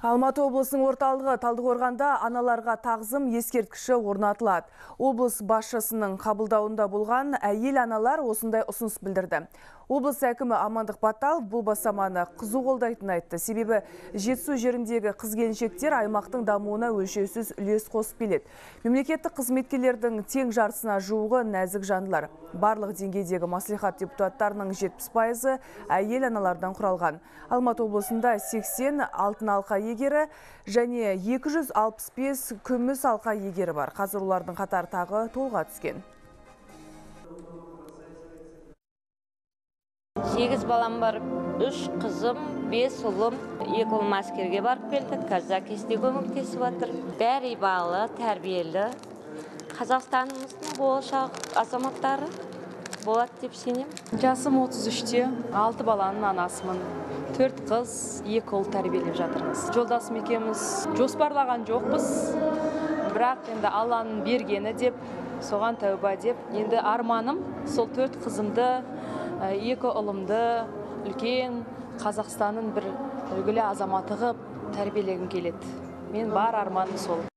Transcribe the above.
Алматы облысының орталығы Талдықорғанда аналарға тағзым ескерткіші орнатылады. Облыс басшысының қабылдауында болған әйел аналар осындай ұсыныс білдірді. Облыс әкімі Амандық Баталов бұл бастаманы қызу қолдайтынын айтты. Себебі Жетісу жеріндегі қыз-келіншектер аймақтың дамуына өлшеусіз үлес қосып келеді. Мемлекеттік қызметкерлердің тең жартысына жуығы нәзік жандылар. Барлық деңгейдегі мәслихат депутаттарының 70% әйел аналардан құралған. Алматы облысында 80 алтын алқа егері және 265 күміс алқа егері бар. Қазір олардың қатары тағы толға түскен. 8 балам бар, 3 қызым, 5 ұлым, 2 ұлым әскерге барып келді. Қазір әкесіне көмектесіп жатыр. Бәрі балы, тәрбиелі. Қазақстанымыздың болашақ азаматтары болады деп сенемін. Жасым 33-те, 6 баланың анасымын. 4 қыз, 2 ұл тәрбиелеп жатырмыз. Жолдасым екеуміз жоспарлаған жоқпыз. Бірақ енді Алланың бергені деп, соған тәуба деп, енді арманым сол 4 қызымды, 2 ұлымды үлкен Қазақстанның бір үлгілі азаматы ғып тәрбиелегім келеді. Мен бар арманым сол.